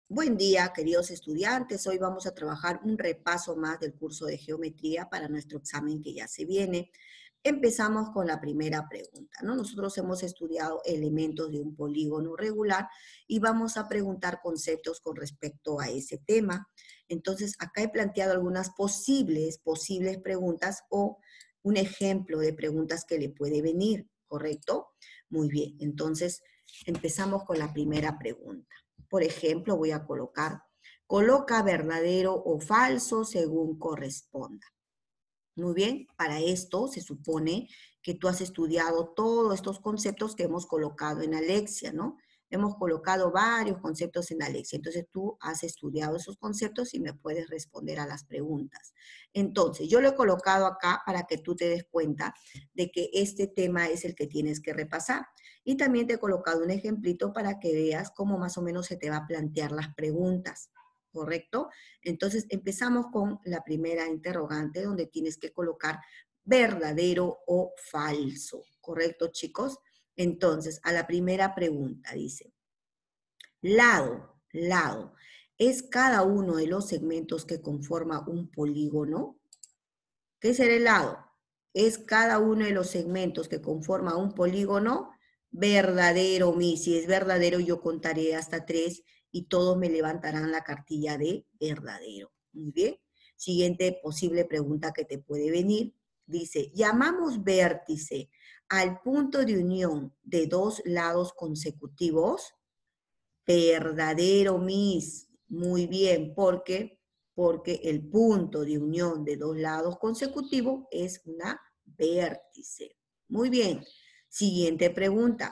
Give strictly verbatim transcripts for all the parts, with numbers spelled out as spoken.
Buen día, queridos estudiantes. Hoy vamos a trabajar un repaso más del curso de geometría para nuestro examen que ya se viene. Empezamos con la primera pregunta, ¿no? Nosotros hemos estudiado elementos de un polígono regular y vamos a preguntar conceptos con respecto a ese tema. Entonces, acá he planteado algunas posibles, posibles preguntas o un ejemplo de preguntas que le puede venir, ¿correcto? Muy bien, entonces empezamos con la primera pregunta. Por ejemplo, voy a colocar, coloca verdadero o falso según corresponda. Muy bien, para esto se supone que tú has estudiado todos estos conceptos que hemos colocado en Alexia, ¿no? Hemos colocado varios conceptos en Alexia, entonces tú has estudiado esos conceptos y me puedes responder a las preguntas. Entonces, yo lo he colocado acá para que tú te des cuenta de que este tema es el que tienes que repasar. Y también te he colocado un ejemplito para que veas cómo más o menos se te va a plantear las preguntas, ¿correcto? Entonces empezamos con la primera interrogante donde tienes que colocar verdadero o falso, ¿correcto, chicos? Entonces, a la primera pregunta dice, lado, lado, ¿es cada uno de los segmentos que conforma un polígono? ¿Qué será el lado? ¿Es cada uno de los segmentos que conforma un polígono? Verdadero, mi. Si es verdadero, yo contaré hasta tres y todos me levantarán la cartilla de verdadero. Muy bien. Siguiente posible pregunta que te puede venir. Dice, llamamos vértice al punto de unión de dos lados consecutivos. Verdadero, mis. Muy bien, porque porque el punto de unión de dos lados consecutivos es una vértice. Muy bien. Siguiente pregunta.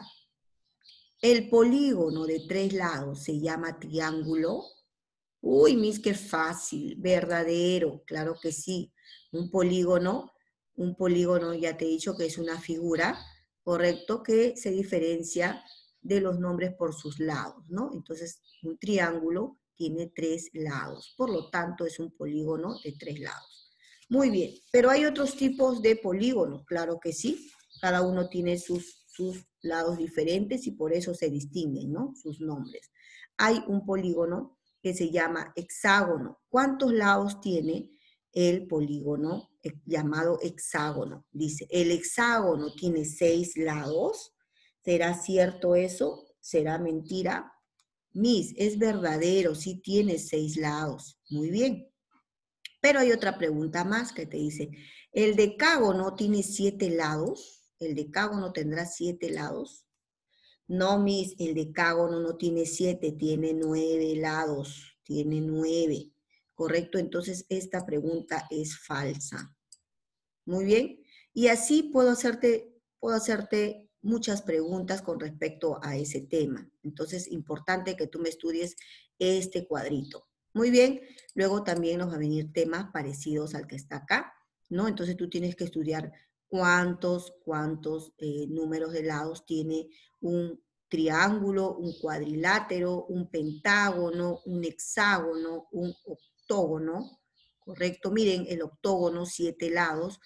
¿El polígono de tres lados se llama triángulo? Uy, mis, qué fácil. Verdadero, claro que sí. Un polígono, un polígono ya te he dicho que es una figura, correcto, que se diferencia de los nombres por sus lados, ¿no? Entonces, un triángulo tiene tres lados, por lo tanto es un polígono de tres lados. Muy bien, pero hay otros tipos de polígonos, claro que sí, cada uno tiene sus, sus lados diferentes y por eso se distinguen, ¿no? Sus nombres. Hay un polígono que se llama hexágono. ¿Cuántos lados tiene el polígono llamado hexágono? Dice, el hexágono tiene seis lados. ¿Será cierto eso? ¿Será mentira? Miss, es verdadero, sí tiene seis lados. Muy bien. Pero hay otra pregunta más que te dice, ¿el decágono tiene siete lados? ¿El decágono tendrá siete lados? No, Miss, el decágono no tiene siete, tiene nueve lados, tiene nueve. ¿Correcto? Entonces, esta pregunta es falsa. Muy bien. Y así puedo hacerte, puedo hacerte muchas preguntas con respecto a ese tema. Entonces, importante que tú me estudies este cuadrito. Muy bien. Luego también nos va a venir temas parecidos al que está acá, ¿no? Entonces, tú tienes que estudiar cuántos, cuántos eh, números de lados tiene un triángulo, un cuadrilátero, un pentágono, un hexágono, un octógono, ¿correcto? Miren, el octógono, siete lados,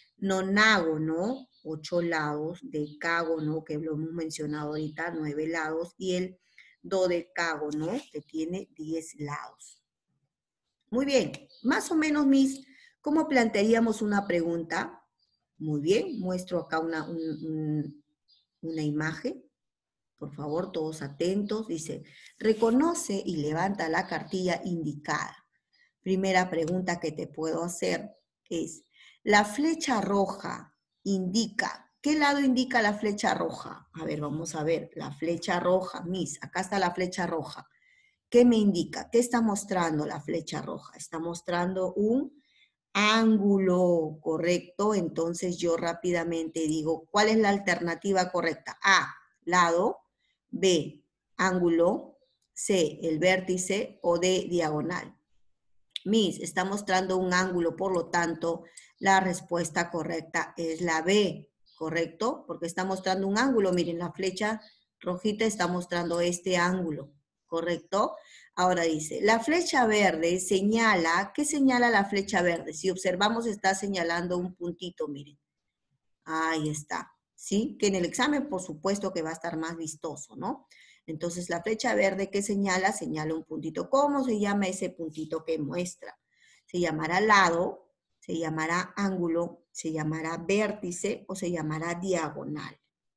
nonágono, ocho lados, decágono, que lo hemos mencionado ahorita, nueve lados, y el dodecágono, que tiene diez lados. Muy bien, más o menos, Miss, ¿cómo plantearíamos una pregunta? Muy bien, muestro acá una, un, un, una imagen. Por favor, todos atentos. Dice, reconoce y levanta la cartilla indicada. Primera pregunta que te puedo hacer es, la flecha roja indica, ¿qué lado indica la flecha roja? A ver, vamos a ver, la flecha roja, Miss, acá está la flecha roja. ¿Qué me indica? ¿Qué está mostrando la flecha roja? Está mostrando un ángulo, ¿correcto? Entonces yo rápidamente digo, ¿cuál es la alternativa correcta? A, lado, B, ángulo, C, el vértice o D, diagonal. Miss, está mostrando un ángulo, por lo tanto, la respuesta correcta es la B, ¿correcto? Porque está mostrando un ángulo, miren, la flecha rojita está mostrando este ángulo, ¿correcto? Ahora dice, la flecha verde señala, ¿qué señala la flecha verde? Si observamos, está señalando un puntito, miren. Ahí está, ¿sí? Que en el examen, por supuesto, que va a estar más vistoso, ¿no? Entonces, la flecha verde que señala, señala un puntito. ¿Cómo se llama ese puntito que muestra? Se llamará lado, se llamará ángulo, se llamará vértice o se llamará diagonal.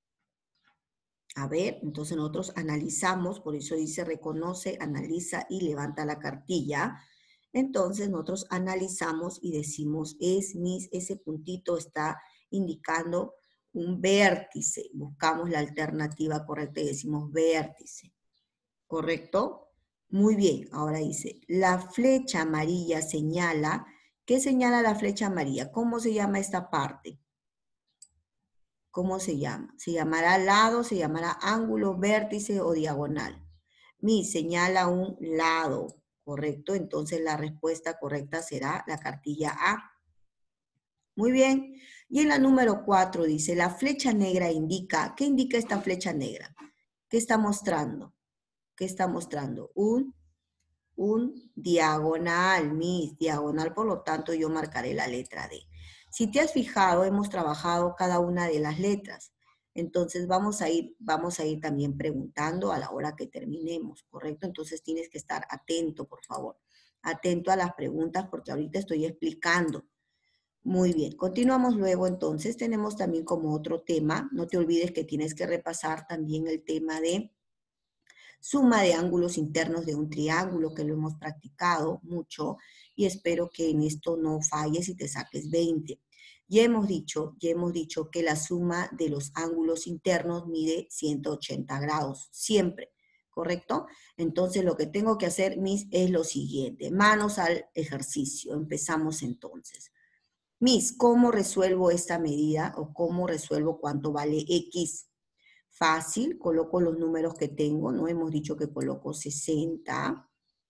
A ver, entonces nosotros analizamos, por eso dice reconoce, analiza y levanta la cartilla. Entonces nosotros analizamos y decimos, es mis, ese puntito está indicando un vértice. Buscamos la alternativa correcta y decimos vértice. ¿Correcto? Muy bien, ahora dice, la flecha amarilla señala, ¿qué señala la flecha amarilla? ¿Cómo se llama esta parte? ¿Cómo se llama? ¿Se llamará lado, se llamará ángulo, vértice o diagonal? Mi señala un lado, ¿correcto? Entonces la respuesta correcta será la cartilla A. Muy bien. Y en la número cuatro dice, la flecha negra indica, ¿qué indica esta flecha negra? ¿Qué está mostrando? ¿Qué está mostrando? Un, un diagonal, mis, diagonal, por lo tanto yo marcaré la letra D. Si te has fijado, hemos trabajado cada una de las letras. Entonces vamos a ir, vamos a ir también preguntando a la hora que terminemos, ¿correcto? Entonces tienes que estar atento, por favor. Atento a las preguntas porque ahorita estoy explicando. Muy bien, continuamos luego entonces. Tenemos también como otro tema, no te olvides que tienes que repasar también el tema de suma de ángulos internos de un triángulo, que lo hemos practicado mucho y espero que en esto no falles y te saques veinte. Ya hemos dicho, ya hemos dicho que la suma de los ángulos internos mide ciento ochenta grados, siempre, ¿correcto? Entonces lo que tengo que hacer, Miss, es lo siguiente. Manos al ejercicio. Empezamos entonces. Miss, ¿cómo resuelvo esta medida o cómo resuelvo cuánto vale X? Fácil, coloco los números que tengo, ¿no? Hemos dicho que coloco sesenta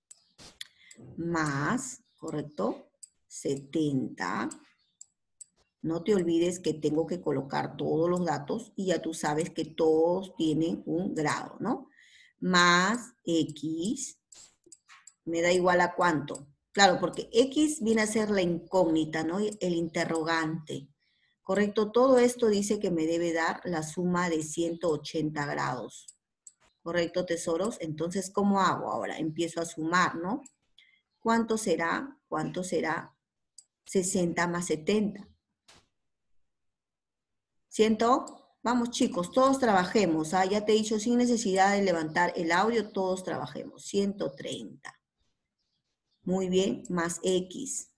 más, ¿correcto? setenta. No te olvides que tengo que colocar todos los datos y ya tú sabes que todos tienen un grado, ¿no? Más X, me da igual a cuánto. Claro, porque X viene a ser la incógnita, ¿no? El interrogante. ¿Correcto? Todo esto dice que me debe dar la suma de ciento ochenta grados. ¿Correcto, tesoros? Entonces, ¿cómo hago ahora? Empiezo a sumar, ¿no? ¿Cuánto será? ¿Cuánto será? sesenta más setenta. ¿cien? Vamos, chicos, todos trabajemos. ¿Ah? Ya te he dicho, sin necesidad de levantar el audio, todos trabajemos. ciento treinta. Muy bien, más X.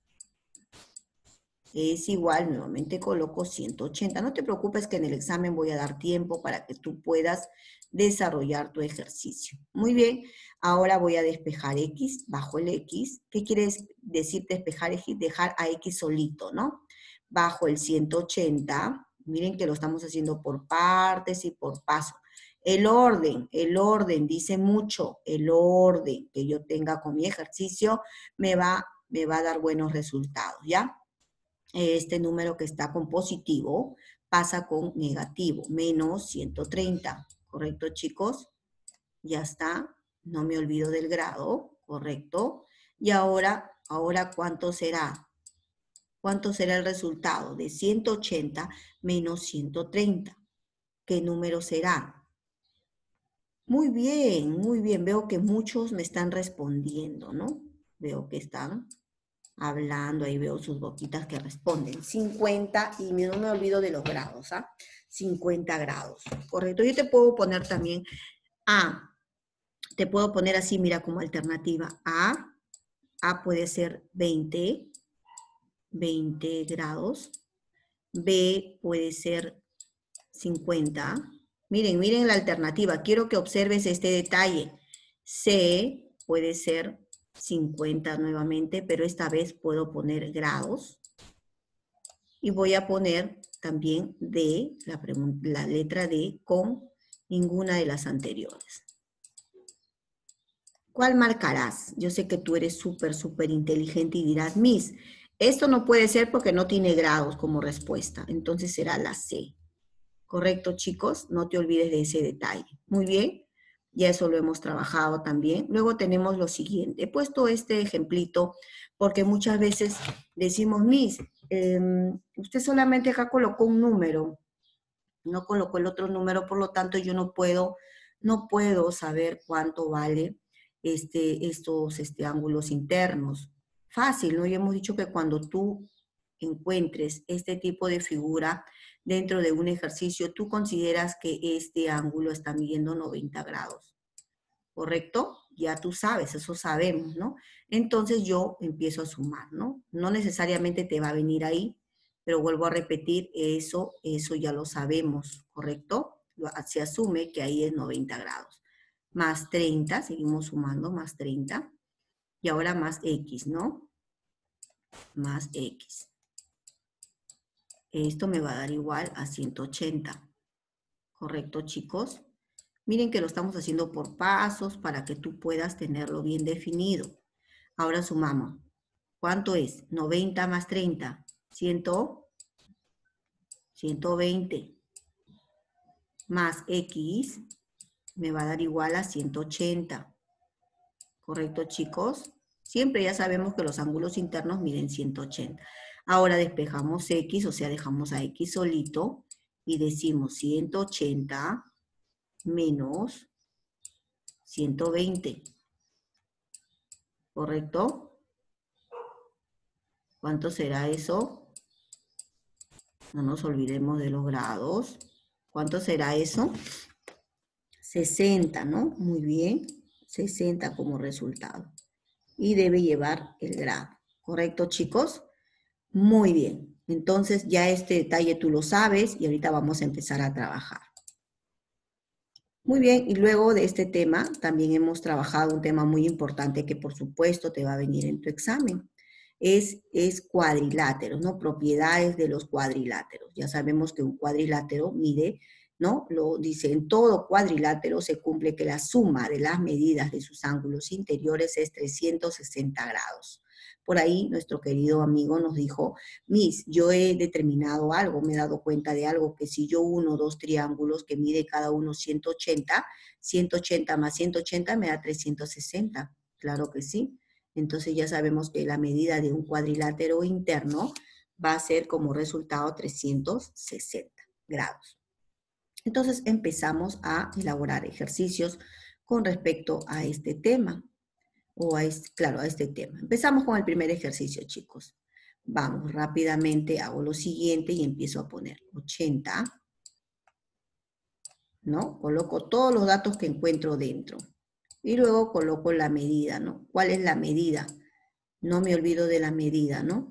Es igual, nuevamente coloco ciento ochenta. No te preocupes que en el examen voy a dar tiempo para que tú puedas desarrollar tu ejercicio. Muy bien, ahora voy a despejar X, bajo el X. ¿Qué quiere decir despejar X? Dejar a X solito, ¿no? Bajo el ciento ochenta, miren que lo estamos haciendo por partes y por paso. El orden, el orden dice mucho, el orden que yo tenga con mi ejercicio me va, me va a dar buenos resultados, ¿ya? Este número que está con positivo pasa con negativo, menos ciento treinta, ¿correcto, chicos? Ya está, no me olvido del grado, ¿correcto? Y ahora, ahora ¿cuánto será? ¿Cuánto será el resultado de ciento ochenta menos ciento treinta? ¿Qué número será? Muy bien, muy bien. Veo que muchos me están respondiendo, ¿no? Veo que están hablando, ahí veo sus boquitas que responden. cincuenta, y no me olvido de los grados, ¿ah? cincuenta grados, correcto. Yo te puedo poner también A, te puedo poner así, mira, como alternativa. A, A puede ser veinte, veinte grados. B puede ser cincuenta. Miren, miren la alternativa. Quiero que observes este detalle. C puede ser cincuenta nuevamente, pero esta vez puedo poner grados. Y voy a poner también D, la, la letra D, con ninguna de las anteriores. ¿Cuál marcarás? Yo sé que tú eres súper, súper inteligente y dirás, Miss, esto no puede ser porque no tiene grados como respuesta. Entonces será la C. ¿Correcto, chicos? No te olvides de ese detalle. Muy bien. Ya eso lo hemos trabajado también. Luego tenemos lo siguiente. He puesto este ejemplito porque muchas veces decimos, Miss, eh, usted solamente acá colocó un número, no colocó el otro número, por lo tanto yo no puedo, no puedo saber cuánto vale este, estos este, ángulos internos. Fácil, ¿no? Ya hemos dicho que cuando tú encuentres este tipo de figura dentro de un ejercicio, tú consideras que este ángulo está midiendo noventa grados, ¿correcto? Ya tú sabes, eso sabemos, ¿no? Entonces yo empiezo a sumar, ¿no? No necesariamente te va a venir ahí, pero vuelvo a repetir, eso, eso ya lo sabemos, ¿correcto? Se asume que ahí es noventa grados. Más treinta, seguimos sumando, más treinta. Y ahora más X, ¿no? Más X. Esto me va a dar igual a ciento ochenta. ¿Correcto, chicos? Miren que lo estamos haciendo por pasos para que tú puedas tenerlo bien definido. Ahora sumamos. ¿Cuánto es? noventa más treinta. cien, ciento veinte. Más X me va a dar igual a ciento ochenta. ¿Correcto, chicos? Siempre ya sabemos que los ángulos internos miden ciento ochenta. Ahora despejamos X, o sea, dejamos a X solito y decimos ciento ochenta menos ciento veinte. ¿Correcto? ¿Cuánto será eso? No nos olvidemos de los grados. ¿Cuánto será eso? sesenta, ¿no? Muy bien. sesenta como resultado. Y debe llevar el grado. ¿Correcto, chicos? Muy bien. Entonces ya este detalle tú lo sabes y ahorita vamos a empezar a trabajar. Muy bien, y luego de este tema también hemos trabajado un tema muy importante que por supuesto te va a venir en tu examen. Es, es cuadriláteros, ¿no? Propiedades de los cuadriláteros. Ya sabemos que un cuadrilátero mide, ¿no? Lo dice, en todo cuadrilátero se cumple que la suma de las medidas de sus ángulos interiores es trescientos sesenta grados. Por ahí nuestro querido amigo nos dijo, Miss, yo he determinado algo, me he dado cuenta de algo, que si yo uno dos triángulos que mide cada uno ciento ochenta, ciento ochenta más ciento ochenta me da trescientos sesenta. Claro que sí. Entonces ya sabemos que la medida de un cuadrilátero interno va a ser como resultado trescientos sesenta grados. Entonces empezamos a elaborar ejercicios con respecto a este tema. O a este, claro, a este tema. Empezamos con el primer ejercicio, chicos. Vamos, rápidamente hago lo siguiente y empiezo a poner ochenta, ¿no? Coloco todos los datos que encuentro dentro. Y luego coloco la medida, ¿no? ¿Cuál es la medida? No me olvido de la medida, ¿no?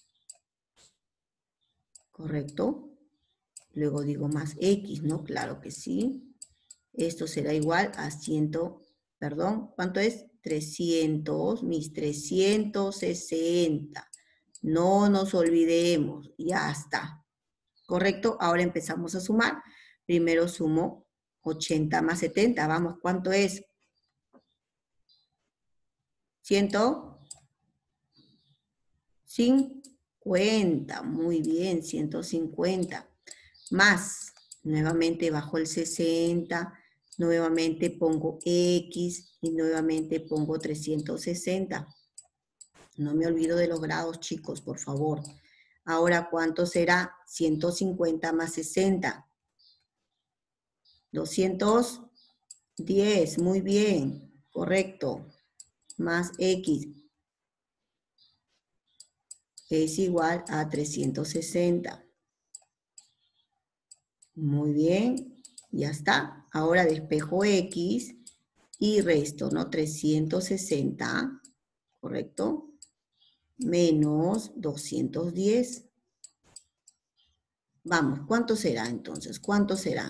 ¿Correcto? Luego digo más X, ¿no? Claro que sí. Esto será igual a cien, perdón, ¿cuánto es? trescientos, mis trescientos sesenta. No nos olvidemos, ya está. ¿Correcto? Ahora empezamos a sumar. Primero sumo ochenta más setenta. Vamos, ¿cuánto es? ciento cincuenta. Muy bien, ciento cincuenta. Más, nuevamente bajo el sesenta, nuevamente pongo X y nuevamente pongo trescientos sesenta. No me olvido de los grados, chicos, por favor. Ahora, ¿cuánto será? ciento cincuenta más sesenta. doscientos diez, muy bien, correcto. Más X es igual a trescientos sesenta. Muy bien, ya está. Ahora despejo X y resto, ¿no? trescientos sesenta, ¿correcto? Menos doscientos diez. Vamos, ¿cuánto será entonces? ¿Cuánto será?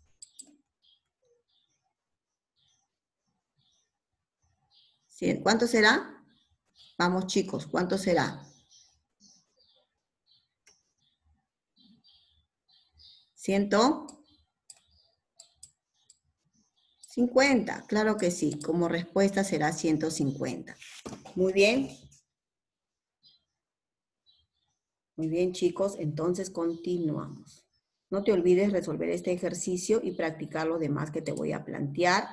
¿Cuánto será? Vamos, chicos, ¿cuánto será? ¿ciento cincuenta? Claro que sí. Como respuesta será ciento cincuenta. Muy bien. Muy bien, chicos. Entonces continuamos. No te olvides resolver este ejercicio y practicar lo demás que te voy a plantear.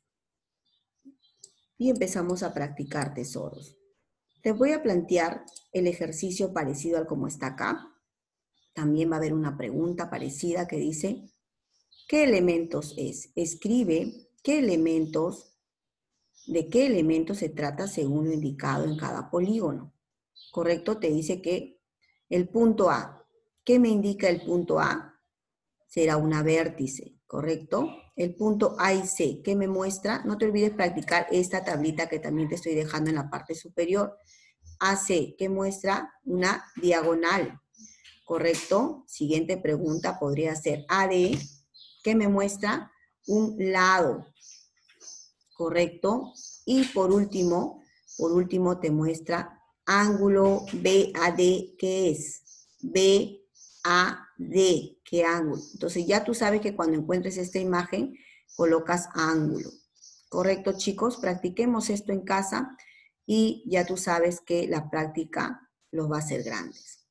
Y empezamos a practicar, tesoros. Te voy a plantear el ejercicio parecido al como está acá. También va a haber una pregunta parecida que dice, ¿qué elementos es? Escribe qué elementos, de qué elementos se trata según lo indicado en cada polígono. ¿Correcto? Te dice que el punto A, ¿qué me indica el punto A? Será una vértice, ¿correcto? El punto A y C, ¿qué me muestra? No te olvides practicar esta tablita que también te estoy dejando en la parte superior. A C, ¿qué muestra? Una diagonal, ¿correcto? Siguiente pregunta podría ser A D, ¿qué me muestra? Un lado, ¿correcto? Y por último, por último te muestra ángulo B A D, ¿qué es? B A D, ¿qué ángulo? Entonces ya tú sabes que cuando encuentres esta imagen, colocas ángulo. ¿Correcto, chicos? Practiquemos esto en casa y ya tú sabes que la práctica los va a hacer grandes.